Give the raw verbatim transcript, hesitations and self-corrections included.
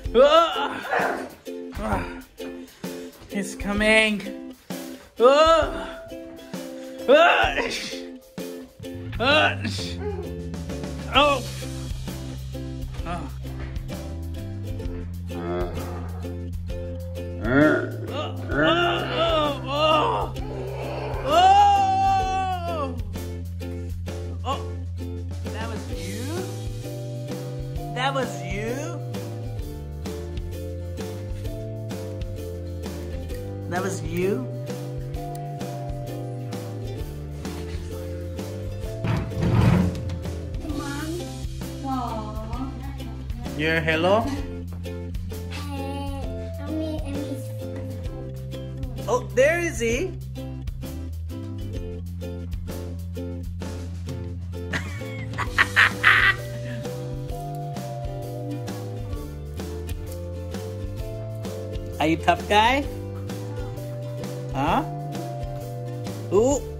Oh! Oh! It's coming. Oh! Oh! Oh! Oh! Oh! That was you? That was you? You're hello? Oh, there is he. Are you tough guy? Huh? Ooh.